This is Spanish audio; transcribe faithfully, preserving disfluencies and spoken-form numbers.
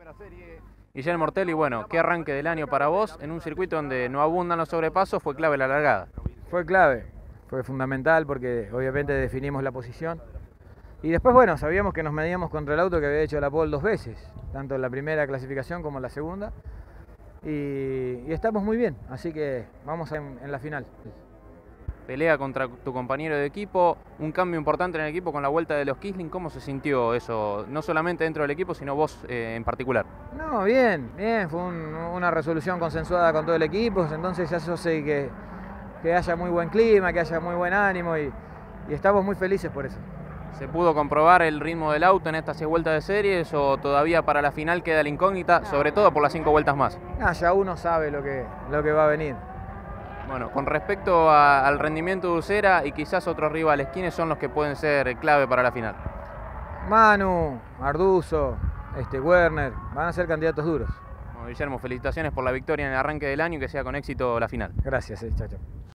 primera serie. Guillermo Ortelli, bueno, qué arranque del año para vos en un circuito donde no abundan los sobrepasos, fue clave la largada. Fue clave, fue fundamental porque obviamente definimos la posición. Y después, bueno, sabíamos que nos medíamos contra el auto que había hecho la pole dos veces, tanto en la primera clasificación como en la segunda. Y, y estamos muy bien, así que vamos en, en la final. Pelea contra tu compañero de equipo, un cambio importante en el equipo con la vuelta de los Kisling. ¿Cómo se sintió eso, no solamente dentro del equipo, sino vos eh, en particular? No, bien, bien, fue un, una resolución consensuada con todo el equipo, entonces eso hace que, que haya muy buen clima, que haya muy buen ánimo y, y estamos muy felices por eso. ¿Se pudo comprobar el ritmo del auto en estas seis vueltas de series o todavía para la final queda la incógnita, no, sobre todo por las cinco vueltas más? No, ya uno sabe lo que, lo que va a venir. Bueno, con respecto a, al rendimiento de Ucera y quizás otros rivales, ¿quiénes son los que pueden ser clave para la final? Manu, Arduzo, este, Werner, van a ser candidatos duros. Bueno, Guillermo, felicitaciones por la victoria en el arranque del año y que sea con éxito la final. Gracias, eh, chao, chao.